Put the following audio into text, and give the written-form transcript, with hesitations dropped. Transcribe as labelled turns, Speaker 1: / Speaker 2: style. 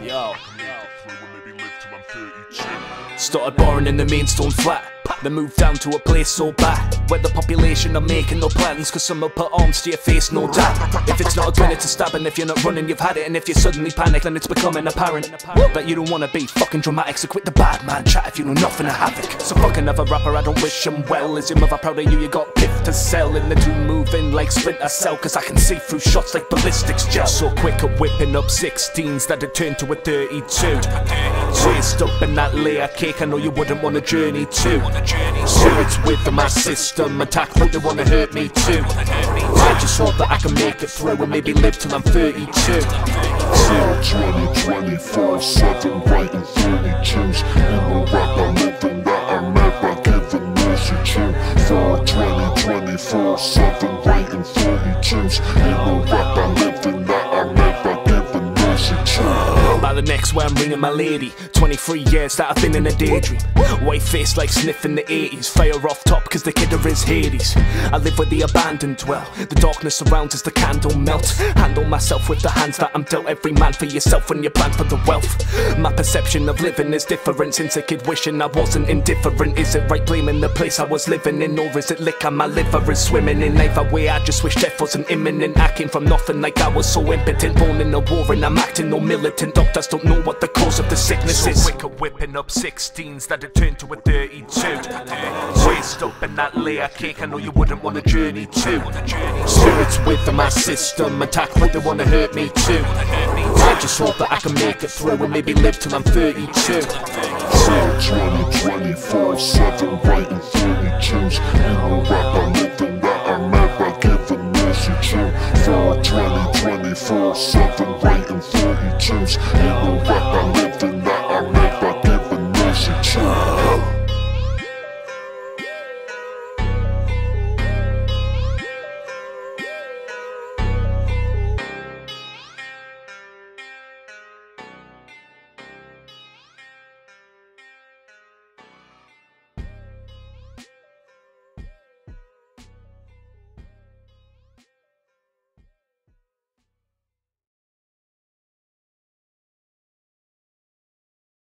Speaker 1: Yo. Started born in the main stone flat, then moved down to a place so bad, where the population are making no plans, cause some will put arms to your face, no doubt. If it's not a gun, it's a stab, and if you're not running, you've had it. And if you suddenly panic, then it's becoming apparent that you don't wanna be fucking dramatic. So quit the bad man chat if you know nothing of havoc. So fuck another rapper, I don't wish him well. Is your mother proud of you? You got piff to sell, and the two moving like Splinter Cell, cause I can see through shots like ballistics gel. So quick at whipping up 16s that had turned to a 32. Raised up in that layer cake, I know you wouldn't want a journey to. So it's with my system, attack but they wanna hurt me too. I just hope that I can make it through and maybe live till I'm 32.
Speaker 2: 24/7 writing 32s. In the rap I'm living that I'm never giving mercy to. 24/7 writing 32s. In the rap I'm living that I'm never giving mercy to.
Speaker 1: By the next way I'm ringing my lady. 23 years that I've been in a daydream. White face like Sniff in the 80s. Fire off top cause the kidder is Hades. I live where the abandoned dwell. The darkness surrounds as the candle melts. Handle myself with the hands that I'm dealt. Every man for yourself when you plan for the wealth. My perception of living is different. Since a kid wishing I wasn't indifferent. Is it right blaming the place I was living in, or is it liquor my liver is swimming in? Either way I just wish death wasn't imminent. I came from nothing like I was so impotent. Born in a war and I'm acting no militant. Doctors don't know what the cause of the sickness is. So quick at whipping up 16s that had turned to a 32. Raised up in that layer cake, I know you wouldn't want a journey to. So it's with my system, attack but they wanna hurt me too. I just hope that I can make it through and maybe live till I'm 32.
Speaker 2: 24/7 writing 32s. In the rap I'm living that I'm never giving mercy to. 24/7 writing 32s. In the rap I'm living that